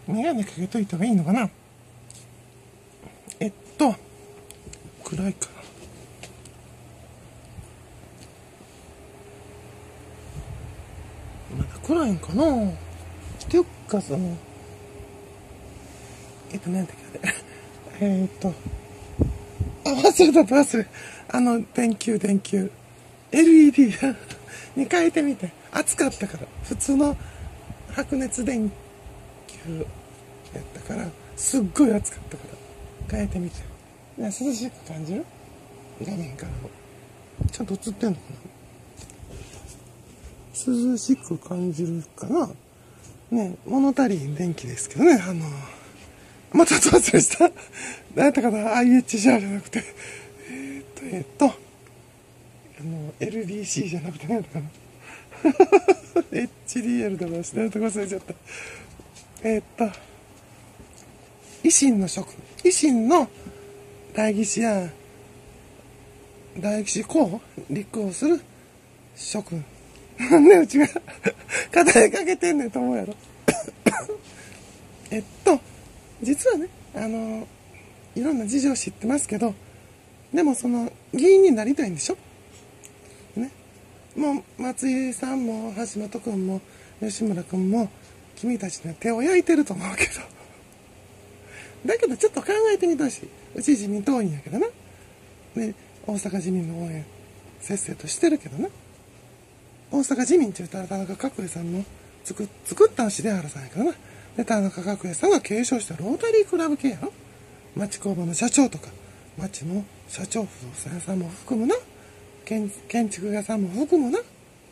メガネかけといた方がいいのかな。暗いかな。まだ暗いんかな。っていうかその何だっけ忘れ電球 LED に変えてみて。暑かったから普通の白熱電球やったからすっごい暑かったから変えてみて。涼しく感じる？画面からもちゃんと映ってんのかな。涼しく感じるかなね。物足りん電気ですけどね。またどうしました？何やったかな。 IHR じゃなくてLDC じゃなくて何やったかなHDL だなし何やったか忘れちゃった。維新の代議士候補立候補する諸君なんでうちが語りかけてんねんと思うやろ実はねいろんな事情知ってますけど、でもその議員になりたいんでしょね。もう松井さんも橋本君も吉村君も君たちの手を焼いてると思うけど、だけどちょっと考えてみてほしい。うち自民党員やけどな、ね、大阪自民の応援せっせとしてるけどな。大阪自民って言ったら田中角栄さんの作ったの重原さんやからな。で田中角栄さんが継承したロータリークラブ系やろ。町工場の社長とか町の社長不動産屋さんも含むな、建築屋さんも含むな、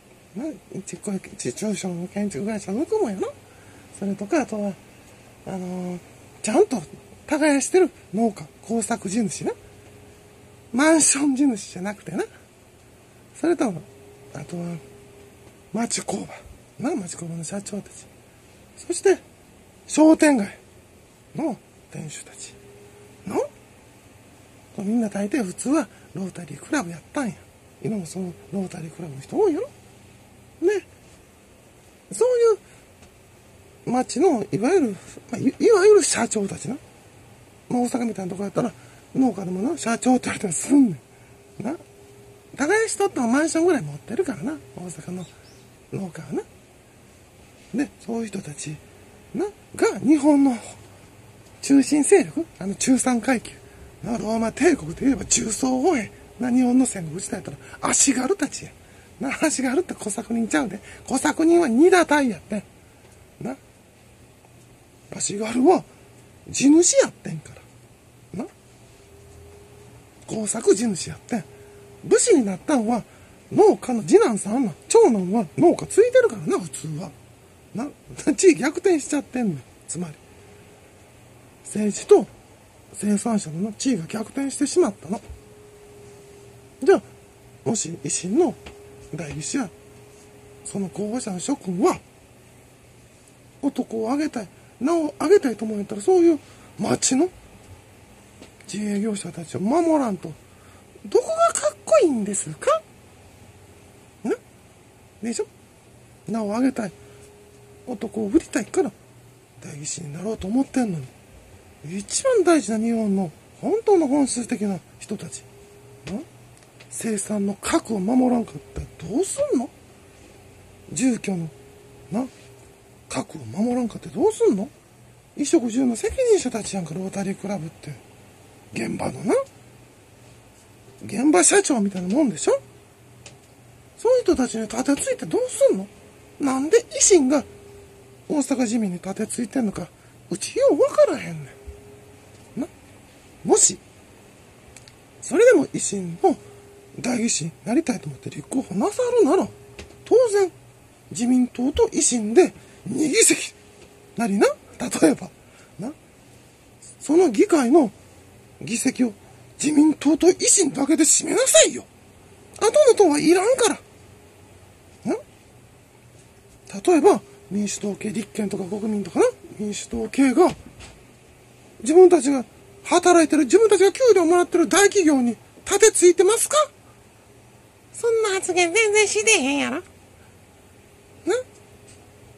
中小の建築会社も含むやろ。それとかあとはちゃんと耕してる農家工作地主な、マンション地主じゃなくてな。それとあとは町工場の社長たち、そして商店街の店主たちのみんな大抵普通はロータリークラブやったんや。今もそのロータリークラブの人多いよね。そういう町のいわゆる社長たちな、大阪みたいなとこやったら農家でもな社長って言われたらすんねんな。耕しとったらマンションぐらい持ってるからな、大阪の農家はな。でそういう人たちなが日本の中心勢力、中産階級な、ローマ帝国といえば重装歩兵な、日本の戦国時代やったら足軽たちやな。足軽って小作人ちゃうで。小作人は二打隊やってな。足軽は地主やってんからな。工作地主やってん。武士になったんは農家の次男さんな。長男は農家ついてるからな、普通はな。地位逆転しちゃってんの。つまり政治と生産者の地位が逆転してしまったの。じゃあもし維新の代議士やその候補者の諸君は男を挙げたい、名を挙げたいと思うんやったら、そういう町の自営業者たちを守らんとどこがかっこいいんですかな。でしょ。名を挙げたい、男を売りたいから代議士になろうと思ってんのに、一番大事な日本の本当の本質的な人たちな、生産の核を守らんかったらどうすんの。住居のな核を守らんかってどうすんの。衣食住の責任者たちやんか、ロータリークラブって。現場のな現場社長みたいなもんでしょ。そういう人たちに立てついてどうすんの。なんで維新が大阪自民に立てついてんのかうちよう分からへんねんな。もしそれでも維新の代議士になりたいと思って立候補なさるなら、当然自民党と維新で2議席なりな、例えばな、その議会の議席を自民党と維新だけで占めなさいよ。あとの党はいらんからな。例えば民主党系、立憲とか国民とかな、民主党系が自分たちが働いてる、自分たちが給料もらってる大企業に立てついてますか。そんな発言全然しでへんやろな。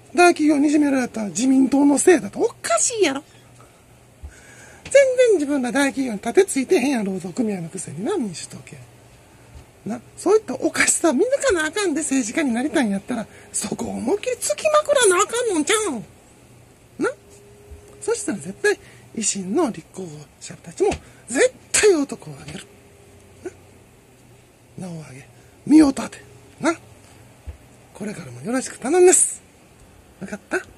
大企業にいじめられた自民党のせいだとおかしいやろ。全然自分ら大企業に立てついてへんやん、労働組合のくせにな、民主党系。な、そういったおかしさ見抜かなあかんで政治家になりたいんやったら、そこを思いっきりつきまくらなあかんのんちゃうん。な。そしたら絶対、維新の立候補者たちも、絶対男をあげる。な。名をあげ、身を立て。な。これからもよろしく頼みます。わかった？